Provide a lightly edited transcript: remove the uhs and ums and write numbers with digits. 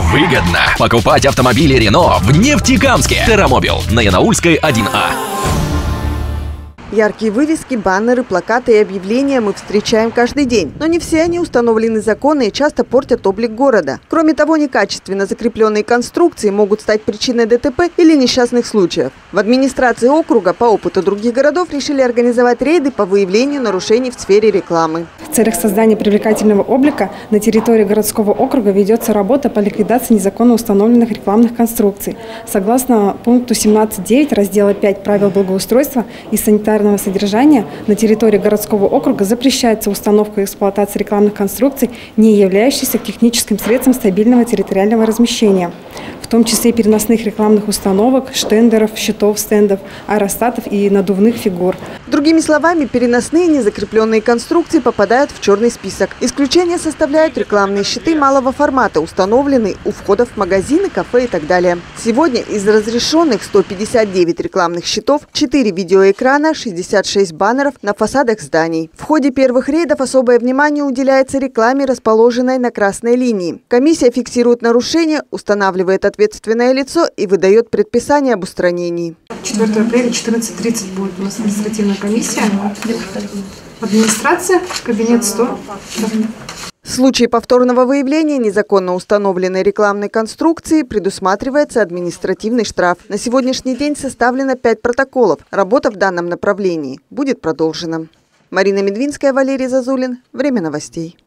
выгодно. Покупать автомобили Рено в Нефтекамске. Террамобил на Янаульской 1А. Яркие вывески, баннеры, плакаты и объявления мы встречаем каждый день. Но не все они установлены законно и часто портят облик города. Кроме того, некачественно закрепленные конструкции могут стать причиной ДТП или несчастных случаев. В администрации округа по опыту других городов решили организовать рейды по выявлению нарушений в сфере рекламы. В целях создания привлекательного облика на территории городского округа ведется работа по ликвидации незаконно установленных рекламных конструкций. Согласно пункту 17.9 раздела 5 правил благоустройства и санитарного содержания, на территории городского округа запрещается установка и эксплуатация рекламных конструкций, не являющихся техническим средством стабильного территориального размещения, в том числе переносных рекламных установок, штендеров, щитов, стендов, аэростатов и надувных фигур. Другими словами, переносные незакрепленные конструкции попадают в черный список. Исключение составляют рекламные щиты малого формата, установленные у входов в магазины, кафе и так далее. Сегодня из разрешенных 159 рекламных щитов 4 видеоэкрана, 66 баннеров на фасадах зданий. В ходе первых рейдов особое внимание уделяется рекламе, расположенной на красной линии. Комиссия фиксирует нарушения, устанавливает ответственное лицо и выдает предписание об устранении. 4 апреля 14:30 будет у нас административная комиссия. Администрация, кабинет 100. В случае повторного выявления незаконно установленной рекламной конструкции предусматривается административный штраф. На сегодняшний день составлено 5 протоколов. Работа в данном направлении будет продолжена. Марина Медвинская, Валерий Зазулин. Время новостей.